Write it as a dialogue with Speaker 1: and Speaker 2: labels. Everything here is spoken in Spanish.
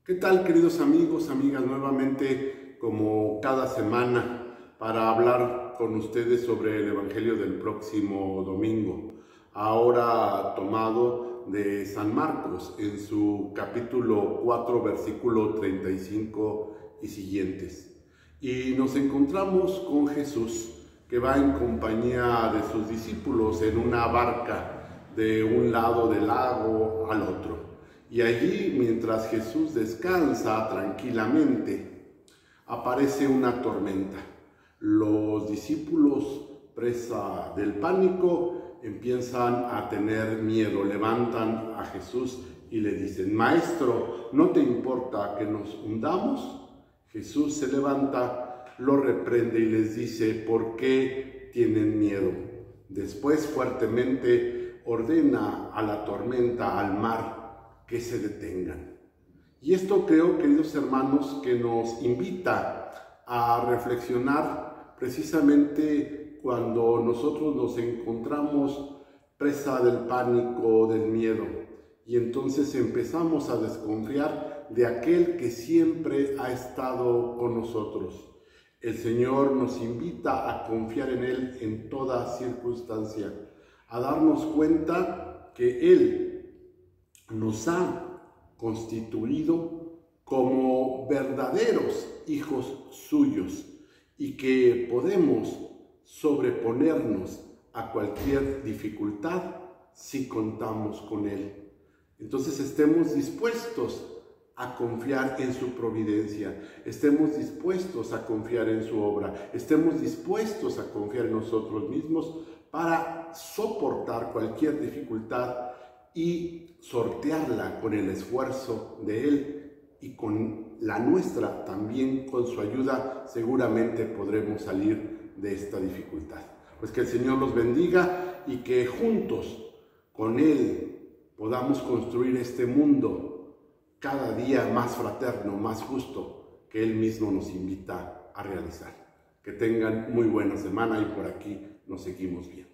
Speaker 1: ¿Qué tal, queridos amigos, amigas? Nuevamente, como cada semana, para hablar con ustedes sobre el Evangelio del próximo domingo, ahora tomado de San Marcos, en su capítulo 4, versículo 35 y siguientes. Y nos encontramos con Jesús, que va en compañía de sus discípulos en una barca de un lado del lago al otro. Y allí, mientras Jesús descansa tranquilamente, aparece una tormenta. Los discípulos, presa del pánico, empiezan a tener miedo. Levantan a Jesús y le dicen: Maestro, ¿no te importa que nos hundamos? Jesús se levanta, lo reprende y les dice: ¿por qué tienen miedo? Después, fuertemente, ordena a la tormenta, al mar, que se detengan. Y esto creo, queridos hermanos, que nos invita a reflexionar precisamente cuando nosotros nos encontramos presa del pánico, del miedo, y entonces empezamos a desconfiar de aquel que siempre ha estado con nosotros. El Señor nos invita a confiar en Él en toda circunstancia, a darnos cuenta que Él nos ha constituido como verdaderos hijos suyos y que podemos sobreponernos a cualquier dificultad si contamos con Él. Entonces estemos dispuestos a confiar en su providencia, estemos dispuestos a confiar en su obra, estemos dispuestos a confiar en nosotros mismos para soportar cualquier dificultad y sortearla con el esfuerzo de Él y con la nuestra también. Con su ayuda seguramente podremos salir de esta dificultad. Pues que el Señor los bendiga y que juntos con Él podamos construir este mundo cada día más fraterno, más justo, que Él mismo nos invita a realizar. Que tengan muy buena semana y por aquí nos seguimos viendo.